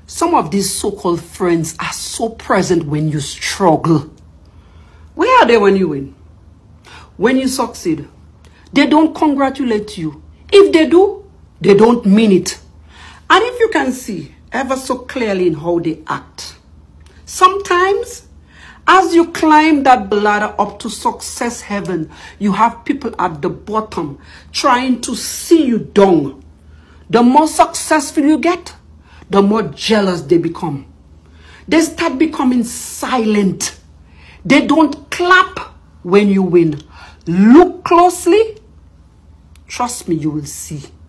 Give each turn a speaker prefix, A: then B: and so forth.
A: Some of these so-called friends are so present when you struggle. Where are they when you win? When you succeed, they don't congratulate you. If they do, they don't mean it. And if you can see ever so clearly in how they act, sometimes as you climb that ladder up to success heaven, you have people at the bottom trying to see you down. The more successful you get, the more jealous they become. They start becoming silent. They don't clap when you win. Look closely. Trust me, you will see.